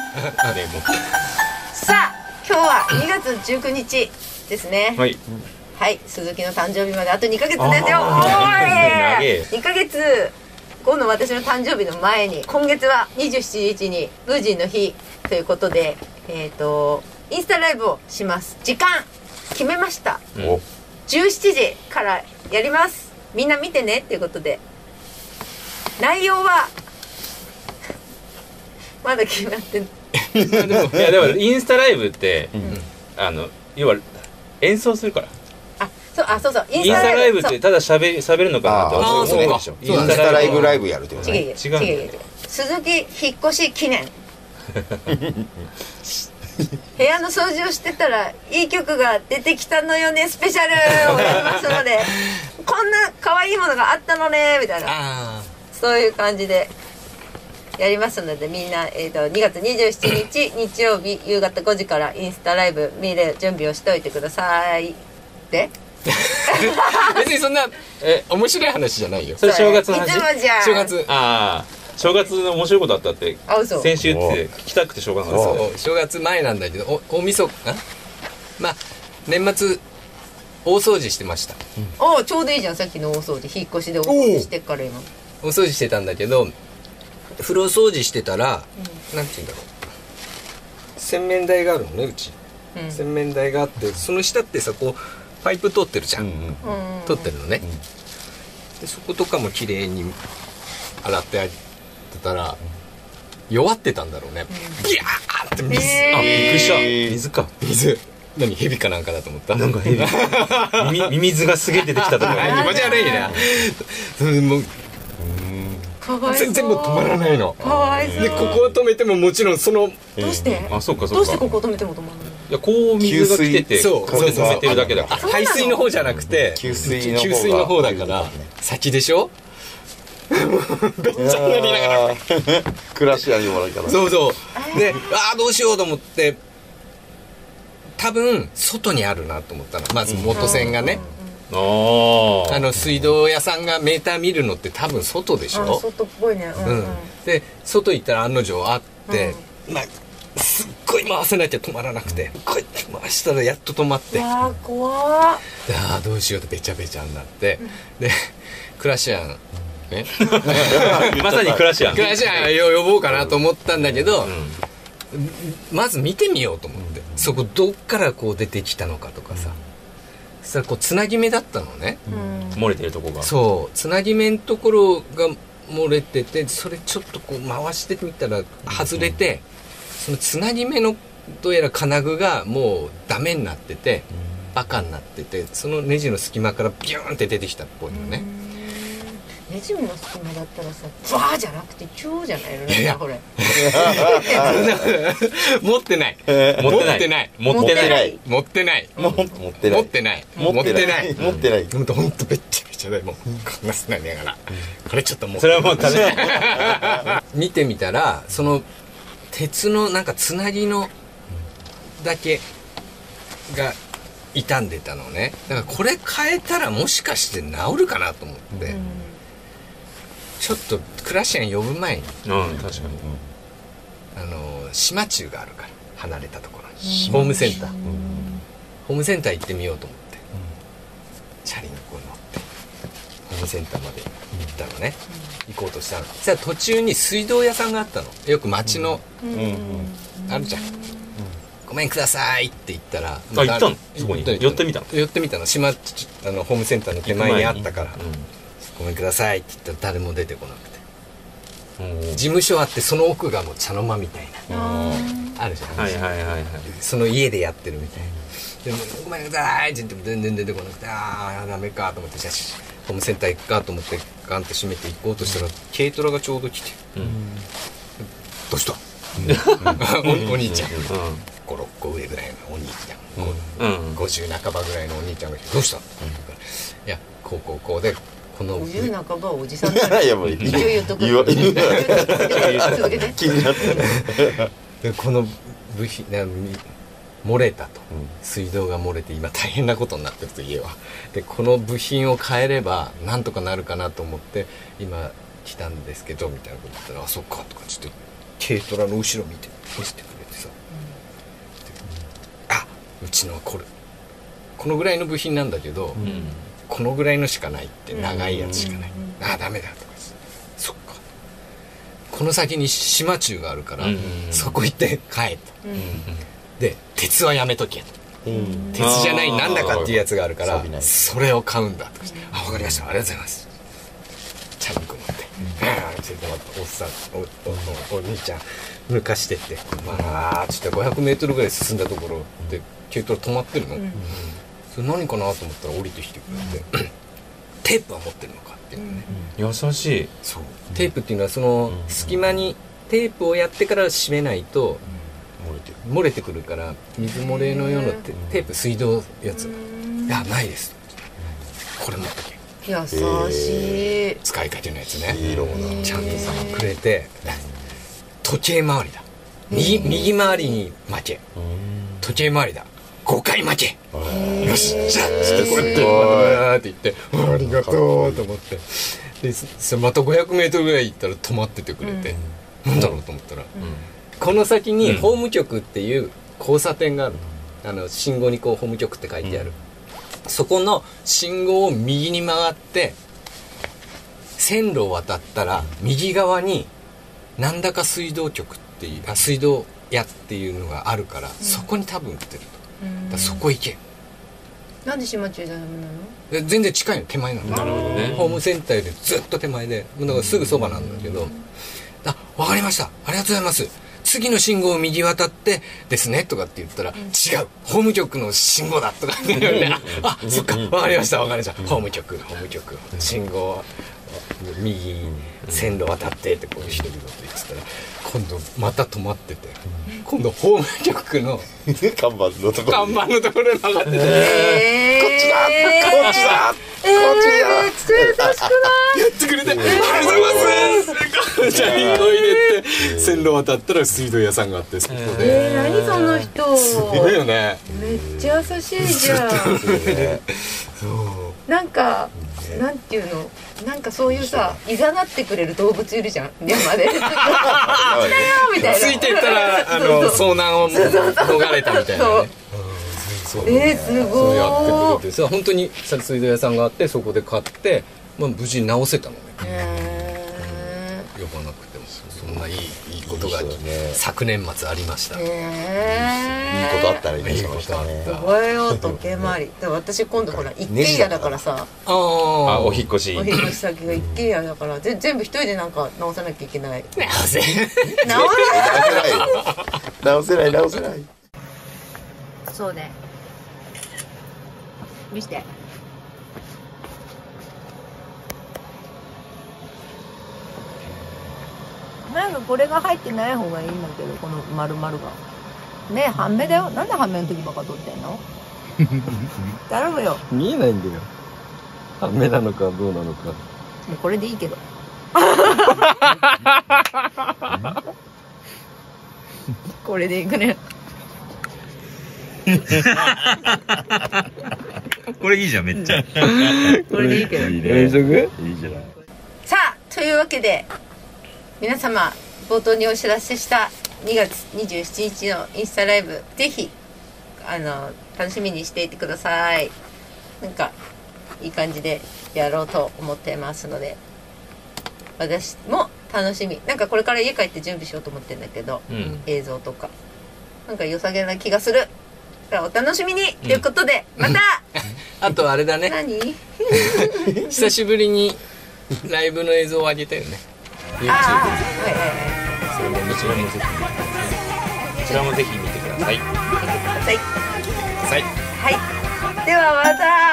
さあ今日は2月19日ですね。 はい、 はい、鈴木の誕生日まであと2ヶ月ですよ。おーい2ヶ月後の私の誕生日の前に、今月は27日に風神の日ということで、インスタライブをします。時間決めました、17時からやります。みんな見てねっていうことで、内容はまだ決まっていやでもインスタライブって、要は演奏するから。 そうそう、 インスタライブってただ喋るのかなって思うでしょ。 インスタライブライブやるってことね。 違う鈴木引っ越し記念部屋の掃除をしてたらいい曲が出てきたのよねスペシャルをやりますのでこんな可愛いものがあったのねみたいな、そういう感じでやりますので、みんな、2月27日日曜日夕方5時からインスタライブ見る準備をしておいてください。で別にそんな面白い話じゃないよ。 それ正月の話。 いつもじゃん。 正月。 正月の面白いことあったって先週って聞きたくてしょうがなかった。 そう正月前なんだけど、大晦日まあ年末大掃除してました。 ちょうどいいじゃん。さっきの大掃除、引っ越しで大掃除してっから今大掃除してたんだけど、風呂掃除してたら、なんて言うんだろう、洗面台があるのね、うち、洗面台があって、その下ってさ、こうパイプ通ってるじゃん、通ってるのね、でそことかも綺麗に洗ってやってたら弱ってたんだろうね、ビヤーって水、 びっくりした。水か。 水、何、蛇かなんかだと思った。 なんか蛇ミミズがすげえ出てきたとか気持ち悪いな。もう全部止まらないの。 かわいそう。 でここを止めてももちろんそのどうして？ そうかどうしてここを止めても止まらないの？ いや、こう水が来てて、 そうこれ止めてるだけだから。 排水の方じゃなくて給水の方だから先でしょ。べっちゃになりながら暮らしやにもらうから。 そうそうで、どうしようと思って、多分外にあるなと思ったの。まず元栓がね、水道屋さんがメーター見るのって多分外でしょ。 外っぽいね。 で外行ったら案の定あって、すっごい回せなきゃ止まらなくて、こうやって回したらやっと止まって、 怖っ。 どうしようってべちゃべちゃになって、でクラシアンねまさにクラシアン呼ぼうかなと思ったんだけど、まず見てみようと思って、そこどっからこう出てきたのかとかさ、そしたらこうつなぎ目だったのね、 漏れてるとこが。 そうつなぎ目のところが漏れてて、それちょっとこう回してみたら外れて、そのつなぎ目のどうやら金具がもうダメになってて、バカになってて、そのネジの隙間からビューンって出てきたっぽいのね。 ネジの隙間だったらさ、バーじゃなくてチューじゃないのね。 いやこれ持ってない持ってないほんとべっちゃべちゃで、もうこんなすなりながら、これちょっともうそれはもうダメ見てみたら、その鉄のなんかつなぎのだけが傷んでたのね。だからこれ変えたらもしかして治るかなと思って、ちょっとクラシアン呼ぶ前に、 確かに、 島中があるから、離れたところにホームセンター行ってみようと思って、チャリにこう乗ってホームセンターまで行ったのね、行こうとしたの。そしたら途中に水道屋さんがあったの。よく町の、あるじゃん、ごめんくださいって言ったら、 行ったの？そこに寄ってみたの？ ホームセンターの手前にあったから、ごめんくださいって言ったら誰も出てこなくて、事務所あって、その奥がもう茶の間みたいな、あるじゃん、その家でやってるみたいな。でもごめんくださいって言っても全然出てこなくて、ダメかと思って、じゃあホームセンター行くかと思ってガンと閉めて行こうとしたら、軽トラがちょうど来て、どうしたお兄ちゃん、56個上ぐらいのお兄ちゃん、50半ばぐらいのお兄ちゃんが来て、どうしたって言うから、いやこうで、この 50半ばおじさんだね。 いやもう一応言っとく。続けて。 気になってでこの部品漏れたと、水道が漏れて今大変なことになってると、家は。でこの部品を変えればなんとかなるかなと思って今来たんですけどみたいなこと言ったら、そっかとかちょっと軽トラの後ろ見てくれてさ、あ、うちのはこのぐらいの部品なんだけど、このぐらいのしかないって、長いやつしかない、ああダメだとか、そっか、この先に島中があるから、そこ行って帰った、で鉄はやめとけと、鉄じゃないなんだかっていうやつがあるから、それを買うんだとかして、あ、分かりました、ありがとうございます、チャリンコ乗って、ちょっと待って、おっさん、お兄ちゃん抜かしてって、まあちょっと500メートルぐらい進んだところで軽トラ止まってるの、それ何かなと思ったら降りてきてくれて、テープは持ってるのかっていうね、 優しい。 そう、テープっていうのはその隙間にテープをやってから締めないと漏れてくるから、水漏れのようなテープ、水道やつ、いやないです、これ持ってけ、 優しい、 使い方のやつね、ちゃんとさくれて、時計回りだ、右回りに負け、時計回りだ、5回負け、よし、じゃあちょっとこうやってわーって言って、ありがとうと思って、でまた500メートルぐらい行ったら止まっててくれて、なんだろうと思ったら、この先に法務局っていう交差点がある、信号にこう法務局って書いてある、そこの信号を右に曲がって線路を渡ったら右側になんだか水道局っていう、水道屋っていうのがあるから、そこに多分売ってると、だそこ行け。 なんで島中じゃダメなの？ 全然近いの、手前なの。 なるほどね。 ホームセンターよりずっと手前で、だからすぐそばなんだけど、あ、わかりました、ありがとうございます、次の信号を右渡ってですねとかって言ったら、違う、法務局の信号だとかって言われて、あ、そっか、わかりました、わかりました、法務局信号右線路渡ってってこう一人ごと言ってたら、今度また止まってて、今度法務局の看板のところ看板のところに曲がってて、 こっちだこっちだこっちだめっちゃ優しくない？ やってくれて、ありがとうございます、チャリンコ入れて線路渡ったら水道屋さんがあって、そこで、 何その人、 すごいよね、 めっちゃ優しいじゃん。なんかなんていうの、なんかそういうさ、いざなってくれる動物いるじゃん、山でみたいな、 ついてったら遭難を逃れたみたいなね、 すごい、 そうやってくれてさ、本当に水道屋さんがあって、そこで買って、まあ、無事に直せたのね、呼ばなくても、そんないいことが昨年末ありました。いいことあったらいいね。 覚えよう、時計回り。私今度ほら一軒家だからさ、 お引っ越し先が一軒家だから、全部一人でなんか直さなきゃいけない。 直せない。 そうね、見して。なんかこれが入ってない方がいいんだけど、この丸々がね、半目だよ。なんで半目の時ばっか撮ってんの？頼むよ。 見えないんだよ、半目なのかどうなのか。 もうこれでいいけどこれでいくねこれいいじゃん、めっちゃこれでいいけど、 いいね、いいじゃない。 さあ、というわけで皆様、冒頭にお知らせした2月27日のインスタライブ、ぜひ楽しみにしていてください。なんかいい感じでやろうと思ってますので、私も楽しみ。なんかこれから家帰って準備しようと思ってるんだけど、映像とかなんか良さげな気がする。お楽しみに、ということで、またあとあれだね、 何久しぶりにライブの映像を上げたよね、YouTube で。 それもこちらもぜひこちらもぜひ見てください。 見てください。 はい、 はい、ではまた。